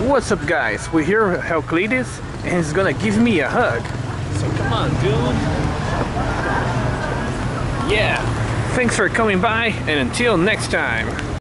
What's up, guys? We're here with Heraclides and he's gonna give me a hug. So come on, dude. Yeah. Thanks for coming by and until next time.